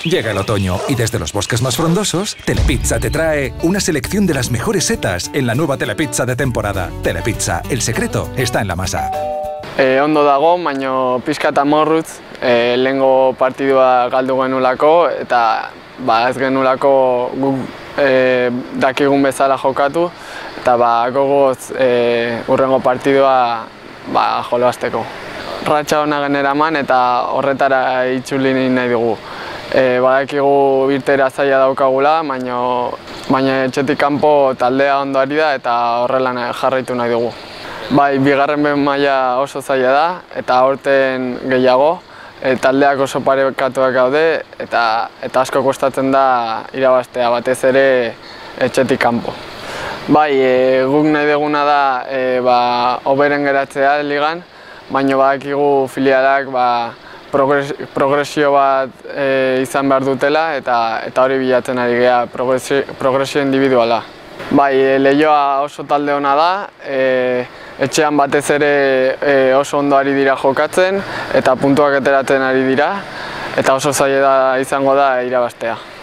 Llega el otoño y desde los bosques más frondosos, Telepizza te trae una selección de las mejores setas en la nueva Telepizza de temporada. Telepizza, el secreto está en la masa. Ondo dago, baina pixka eta morrutz, lehengo partidua galdu genulako eta ez genulako guk dakigun bezala jokatu eta gogoz hurrengo partidua jolasteko. Ratxa ona generaman eta horretara itzuli nahi dugu. Badakigu irtera zaila daukagula, baina etxetik kanpo taldea ondo ari da eta horrela jarraitu nahi dugu. Bai, bigarren maila oso zaila da eta aurten gehiago, taldeak oso parekatuak gaude eta asko kostatzen da irabaztea, batez ere etxetik kanpo. Bai, guk nahi duguna da hoberen geratzea ligan, baina badakigu filialak progresio bat izan behar dutela eta hori bilatzen ari gara, progresio individuala. Bai, Leioa oso talde ona da, etxean batez ere oso ondo ari dira jokatzen eta puntuak ateratzen ari dira eta oso zaila izango da irabaztea.